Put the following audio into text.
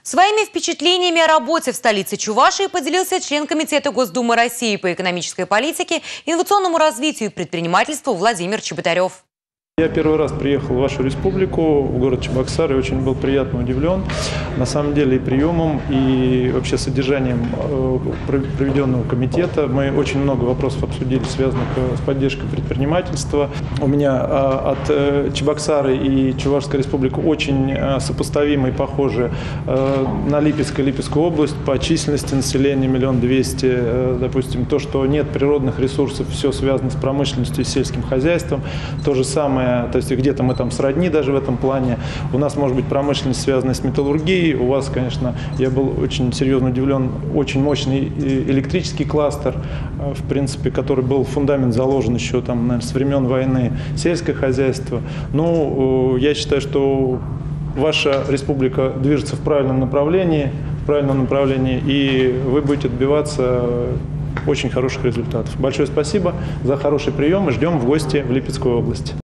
Своими впечатлениями о работе в столице Чувашии поделился член Комитета Госдумы России по экономической политике, инновационному развитию и предпринимательству Владимир Чеботарев. Я первый раз приехал в вашу республику, в город Чебоксары, и очень был приятно удивлен, на самом деле, и приемом, и вообще содержанием проведенного комитета. Мы очень много вопросов обсудили, связанных с поддержкой предпринимательства. У меня от Чебоксары и Чувашская республика очень сопоставимы и похожи на Липецкую область по численности населения 1 200 000. Допустим, то, что нет природных ресурсов, все связано с промышленностью и сельским хозяйством. То же самое. То есть где-то мы там сродни даже в этом плане. У нас может быть промышленность, связанная с металлургией. У вас, конечно, я был очень серьезно удивлен, очень мощный электрический кластер, в принципе, который был фундамент заложен еще там, наверное, с времен войны, сельское хозяйство. Ну, я считаю, что ваша республика движется в правильном направлении, и вы будете добиваться очень хороших результатов. Большое спасибо за хороший прием и ждем в гости в Липецкую область.